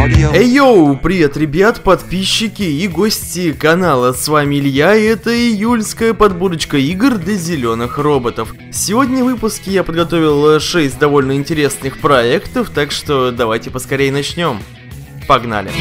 Эй йоу, привет, ребят, подписчики и гости канала, с вами Илья, и это июльская подборочка игр для зеленых роботов. Сегодня в выпуске я подготовил 6 довольно интересных проектов, так что давайте поскорее начнем. Погнали!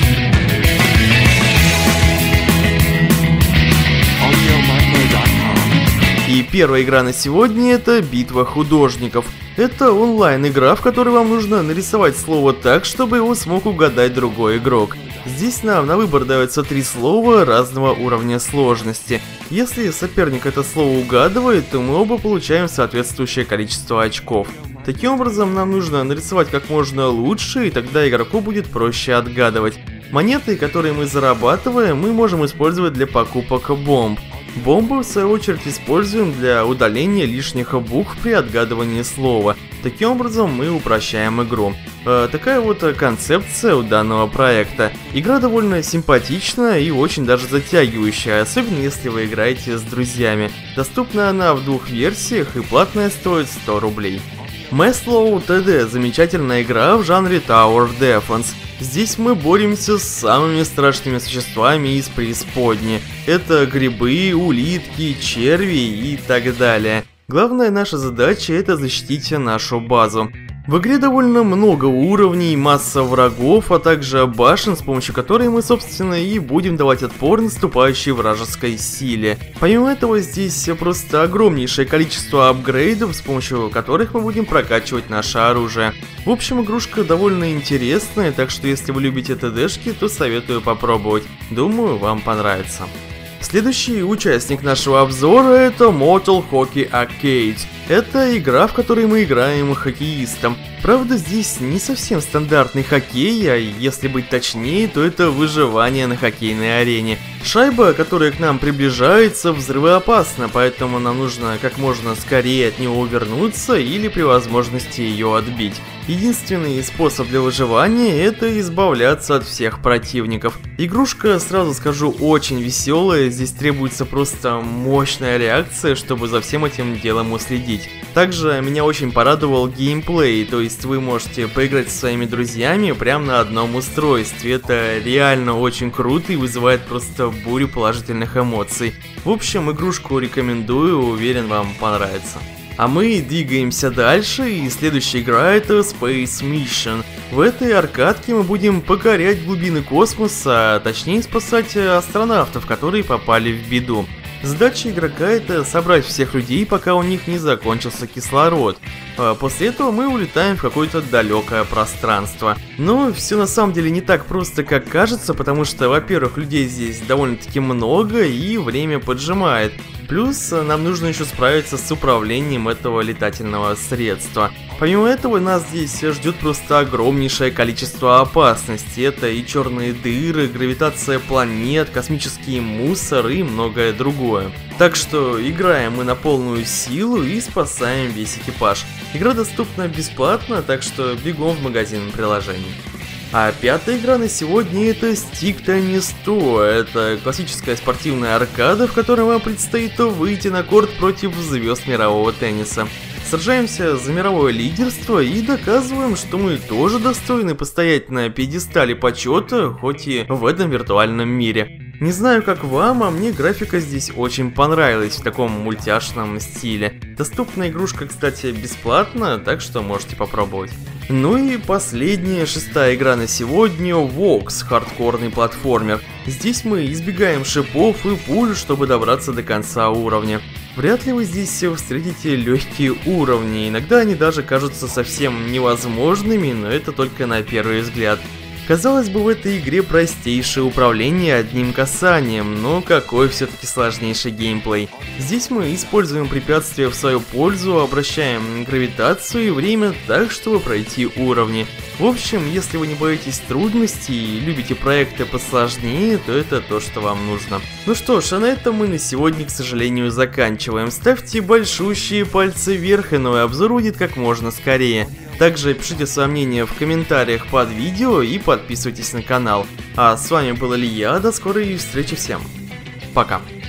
И первая игра на сегодня — это Битва художников. Это онлайн-игра, в которой вам нужно нарисовать слово так, чтобы его смог угадать другой игрок. Здесь нам на выбор дается 3 слова разного уровня сложности. Если соперник это слово угадывает, то мы оба получаем соответствующее количество очков. Таким образом, нам нужно нарисовать как можно лучше, и тогда игроку будет проще отгадывать. Монеты, которые мы зарабатываем, мы можем использовать для покупок бомб. Бомбы, в свою очередь, используем для удаления лишних букв при отгадывании слова. Таким образом, мы упрощаем игру. Такая вот концепция у данного проекта. Игра довольно симпатичная и очень даже затягивающая, особенно если вы играете с друзьями. Доступна она в 2 версиях и платная стоит 100 рублей. Maslow TD – замечательная игра в жанре Tower Defense. Здесь мы боремся с самыми страшными существами из преисподней. Это грибы, улитки, черви и так далее. Главная наша задача — это защитить нашу базу. В игре довольно много уровней, масса врагов, а также башен, с помощью которой мы, собственно, и будем давать отпор наступающей вражеской силе. Помимо этого, здесь просто огромнейшее количество апгрейдов, с помощью которых мы будем прокачивать наше оружие. В общем, игрушка довольно интересная, так что если вы любите ТДшки, то советую попробовать. Думаю, вам понравится. Следующий участник нашего обзора — это Mortal Hockey Arcade. Это игра, в которой мы играем хоккеистом. Правда, здесь не совсем стандартный хоккей, а если быть точнее, то это выживание на хоккейной арене. Шайба, которая к нам приближается, взрывоопасна, поэтому нам нужно как можно скорее от него увернуться или при возможности ее отбить. Единственный способ для выживания — это избавляться от всех противников. Игрушка, сразу скажу, очень веселая, здесь требуется просто мощная реакция, чтобы за всем этим делом уследить. Также меня очень порадовал геймплей, то есть вы можете поиграть со своими друзьями прямо на одном устройстве. Это реально очень круто и вызывает просто бурю положительных эмоций. В общем, игрушку рекомендую, уверен, вам понравится. А мы двигаемся дальше, и следующая игра — это Space Mission. В этой аркадке мы будем покорять глубины космоса, а точнее спасать астронавтов, которые попали в беду. Задача игрока — это собрать всех людей, пока у них не закончился кислород. После этого мы улетаем в какое-то далекое пространство. Но все на самом деле не так просто, как кажется, потому что, во-первых, людей здесь довольно-таки много и время поджимает. Плюс нам нужно еще справиться с управлением этого летательного средства. Помимо этого, нас здесь ждет просто огромнейшее количество опасностей. Это и черные дыры, гравитация планет, космический мусор и многое другое. Так что играем мы на полную силу и спасаем весь экипаж. Игра доступна бесплатно, так что бегом в магазин приложений. А пятая игра на сегодня — это Stick Tennis Tour. Это классическая спортивная аркада, в которой вам предстоит выйти на корт против звезд мирового тенниса. Сражаемся за мировое лидерство и доказываем, что мы тоже достойны постоять на пьедестале почета, хоть и в этом виртуальном мире. Не знаю, как вам, а мне графика здесь очень понравилась в таком мультяшном стиле. Доступна игрушка, кстати, бесплатно, так что можете попробовать. Ну и последняя, 6-я игра на сегодня — Vox, хардкорный платформер. Здесь мы избегаем шипов и пуль, чтобы добраться до конца уровня. Вряд ли вы здесь встретите легкие уровни, иногда они даже кажутся совсем невозможными, но это только на первый взгляд. Казалось бы, в этой игре простейшее управление одним касанием, но какой все-таки сложнейший геймплей. Здесь мы используем препятствия в свою пользу, обращаем гравитацию и время так, чтобы пройти уровни. В общем, если вы не боитесь трудностей и любите проекты посложнее, то это то, что вам нужно. Ну что ж, а на этом мы на сегодня, к сожалению, заканчиваем. Ставьте большущие пальцы вверх, и новый обзор будет как можно скорее. Также пишите свое мнение в комментариях под видео и подписывайтесь на канал. А с вами был Илья, до скорой встречи всем. Пока.